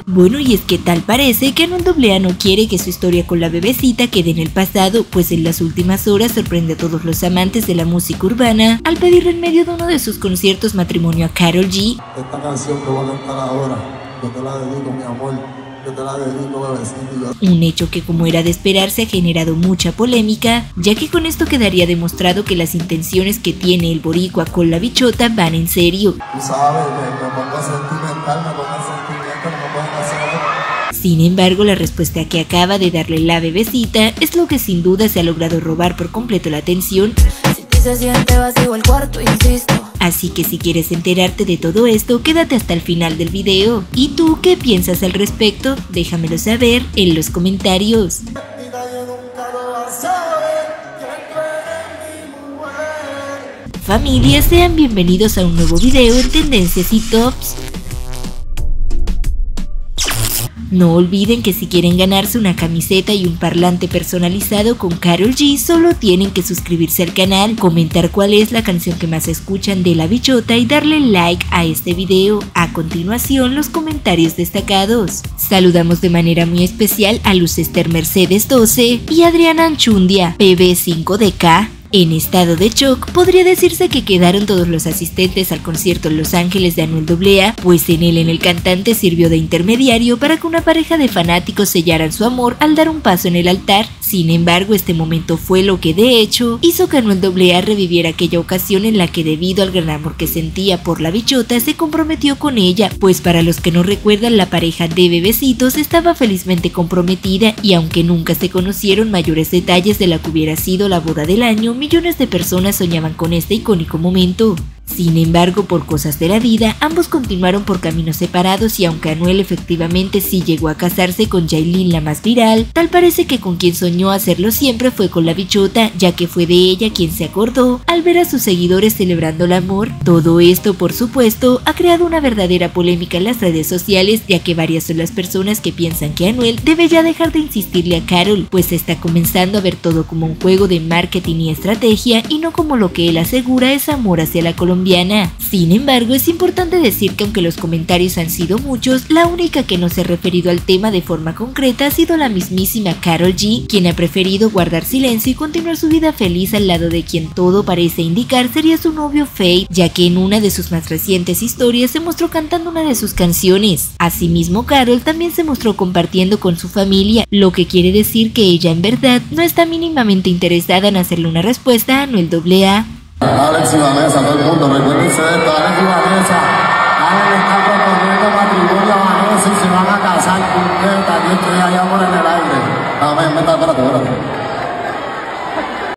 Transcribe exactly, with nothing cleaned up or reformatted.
Bueno, y es que tal parece que Anuel doble A no quiere que su historia con la bebecita quede en el pasado, pues en las últimas horas sorprende a todos los amantes de la música urbana al pedirle en medio de uno de sus conciertos matrimonio a Karol G. Esta canción que voy a cantar ahora, yo te la dedico, mi amor, yo te la dedico, bebecita. Un hecho que, como era de esperarse, ha generado mucha polémica, ya que con esto quedaría demostrado que las intenciones que tiene el boricua con la bichota van en serio. Tú sabes, me, me pongo sentimental, me pongo sentimiento, no me pueden hacer. Sin embargo, la respuesta que acaba de darle la bebecita es lo que sin duda se ha logrado robar por completo la atención. Se siente vacío el cuarto, insisto. Así que si quieres enterarte de todo esto, quédate hasta el final del video. ¿Y tú qué piensas al respecto? Déjamelo saber en los comentarios. Familia, sean bienvenidos a un nuevo video en Tendencias y Tops. No olviden que si quieren ganarse una camiseta y un parlante personalizado con Karol G, solo tienen que suscribirse al canal, comentar cuál es la canción que más escuchan de la bichota y darle like a este video. A continuación, los comentarios destacados. Saludamos de manera muy especial a Luz Esther Mercedes doce y Adriana Anchundia, P B cinco D K. En estado de shock, podría decirse que quedaron todos los asistentes al concierto en Los Ángeles de Anuel doble A, pues en él en el cantante sirvió de intermediario para que una pareja de fanáticos sellaran su amor al dar un paso en el altar. Sin embargo, este momento fue lo que de hecho hizo que Anuel doble A reviviera aquella ocasión en la que, debido al gran amor que sentía por la bichota, se comprometió con ella, pues para los que no recuerdan, la pareja de bebecitos estaba felizmente comprometida, y aunque nunca se conocieron mayores detalles de la que hubiera sido la boda del año, millones de personas soñaban con este icónico momento. Sin embargo, por cosas de la vida, ambos continuaron por caminos separados, y aunque Anuel efectivamente sí llegó a casarse con Yailin, la más viral, tal parece que con quien soñó hacerlo siempre fue con la bichota, ya que fue de ella quien se acordó al ver a sus seguidores celebrando el amor. Todo esto, por supuesto, ha creado una verdadera polémica en las redes sociales, ya que varias son las personas que piensan que Anuel debe ya dejar de insistirle a Karol, pues está comenzando a ver todo como un juego de marketing y estrategia, y no como lo que él asegura es amor hacia la colombiana. Sin embargo, es importante decir que aunque los comentarios han sido muchos, la única que no se ha referido al tema de forma concreta ha sido la mismísima Karol G, quien ha preferido guardar silencio y continuar su vida feliz al lado de quien todo parece indicar sería su novio Feid, ya que en una de sus más recientes historias se mostró cantando una de sus canciones. Asimismo, Karol también se mostró compartiendo con su familia, lo que quiere decir que ella en verdad no está mínimamente interesada en hacerle una respuesta a Anuel doble A. Alex y Vanessa, todo el mundo, recuérdense de esto, Alex y Vanessa, Alex le está proponiendo matrimonio a Vanessa y se van a casar, puñeta, yo estoy allá por en el aire. Amén, espérate, espérate.